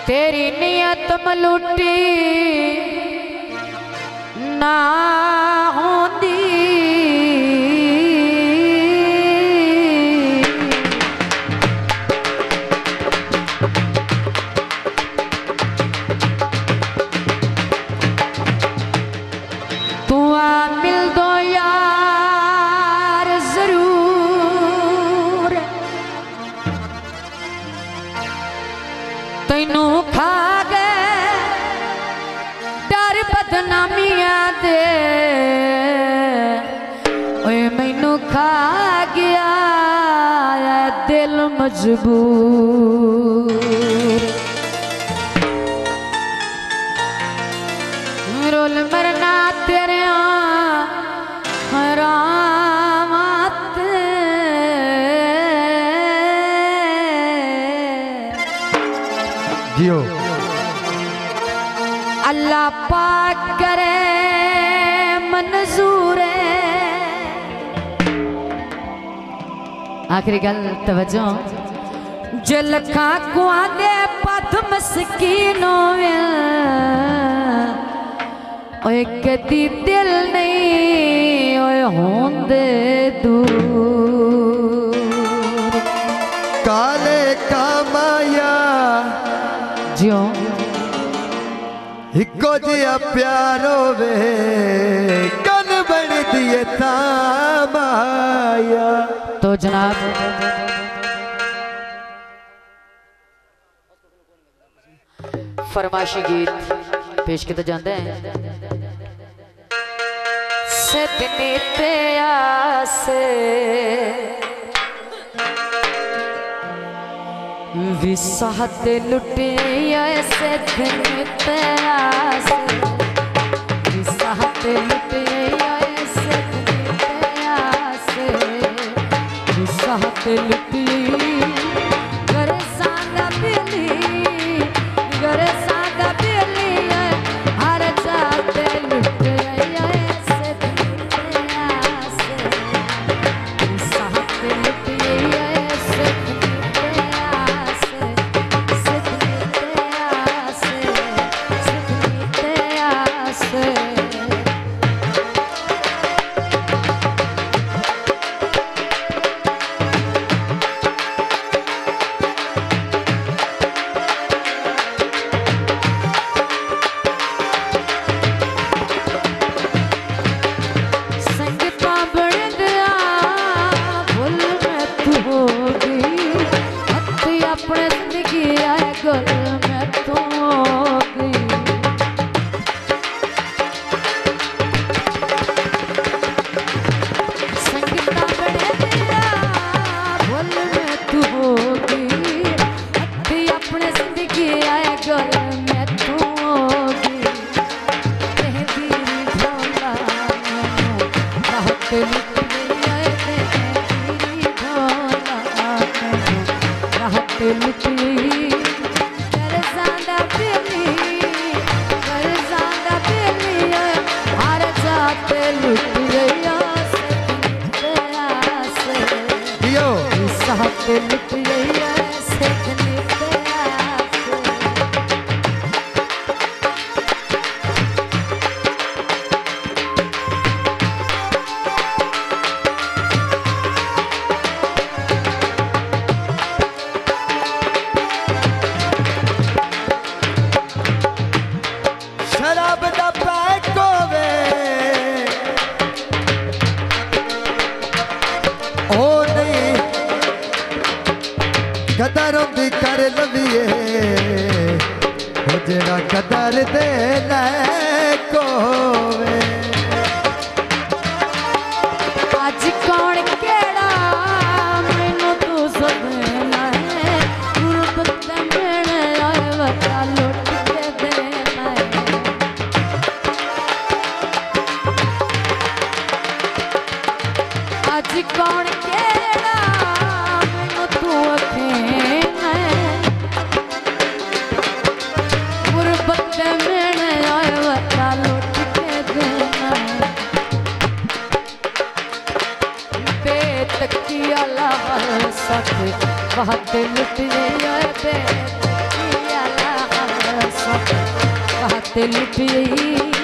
तेरी नियत मलूटी ना होंदी तू आ मिल दो यार जरूर तैनू खा गए डर बदनामियां दे ओए मैनू खा गया दिल मजबूर रोल मरना तेरे रामत जियो अल्लाह पाक करे मंजूर आखिरी गल तवज्जो जे लखा कुआं दे पथ मस्कीनों ओए कदी दिल नहीं ओए होंदे दूर काले का माया जियो इको जिया प्यारो वे कन बन दिए था माया। तो जनाब फरमाइशी गीत पेश किए जाते हैं सदने ते आसे विसाहत लुटे सदने ते आसे विसाहत लुटे सदने ते आसे विसाहत लुटी घर सांगा बिली घर सांगा बिली हर जाते लुटे कदरों दी कर लविए जेड़ा कदर दे लैको वे आज कौन केड़ा मैनू तू सदना है गुरबत मेरे आए वता लुट के देना है आज कौन केड़ा मैनू तू अखेना है गुरबत मेरे आए वता लुट के देना है ते लुटिए